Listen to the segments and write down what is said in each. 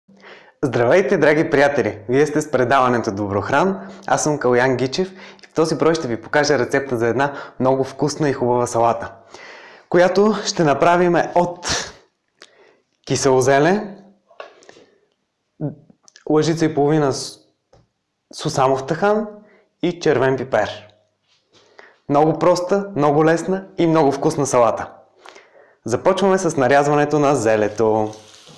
Здравейте, драги приятели! Вие сте с предаването Доброхран. Аз съм Калоян Гичев и в този брой ще ви покажа рецепта за една много вкусна и хубава салата, която ще направим от кисело зеле, лъжица и половина сусамов тахан и червен пипер. Много проста, много лесна и много вкусна салата. Започваме с нарязването на зелето.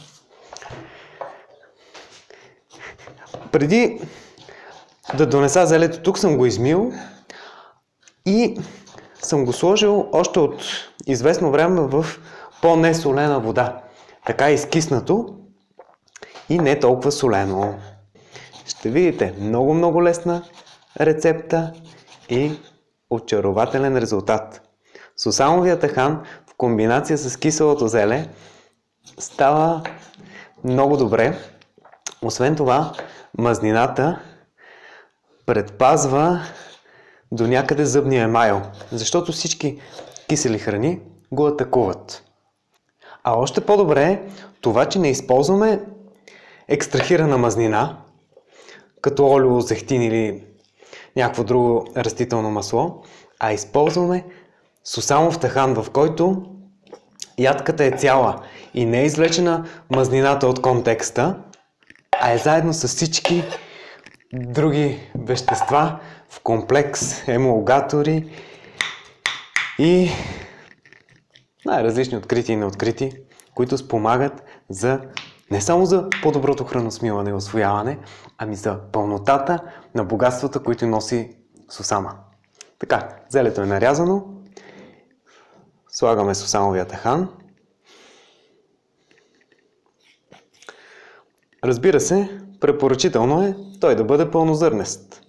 Преди да донеса зелето, тук съм го измил и съм го сложил още от известно време в по-несолена вода. Така е изкиснато и не толкова солено. Ще видите много лесна рецепта и очарователен резултат. Сусамовия тахан в комбинация с киселото зеле става много добре. Освен това, мазнината предпазва до някъде зъбния емайл, защото всички кисели храни го атакуват. А още по-добре е това, че не използваме екстрахирана мазнина, като олио, зехтин или някакво друго растително масло, а използваме сусамов тахан, в който ядката е цяла и не е извлечена мазнината от контекста, а е заедно с всички други вещества в комплекс, емулгатори и най-различни открити и неоткрити, които спомагат не само за по-доброто храносмилане и усвояване, ами за пълнотата на богатствата, които носи сусама. Така, зелето е нарязано. Слагаме сусамовия тахан. Разбира се, препоръчително е той да бъде пълнозърнест.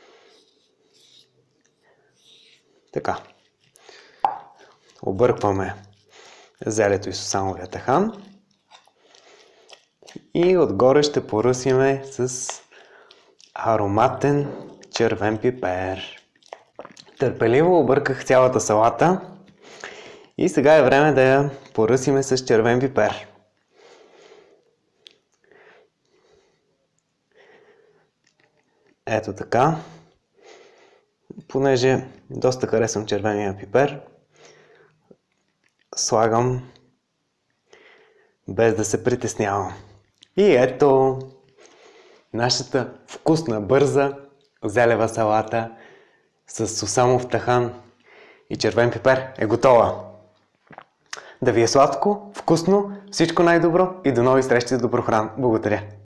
Така. Объркваме зелето и сусамовия тахан. И отгоре ще поръсиме с ароматен червен пипер. Търпеливо обърках цялата салата и сега е време да я поръсиме с червен пипер. Ето така. Понеже доста харесвам червения пипер, слагам без да се притеснявам. И ето нашата вкусна, бърза зелева салата с сусамов тахан и червен пипер е готова. Да ви е сладко, вкусно, всичко най-добро и до нови срещи с Доброхран. Благодаря!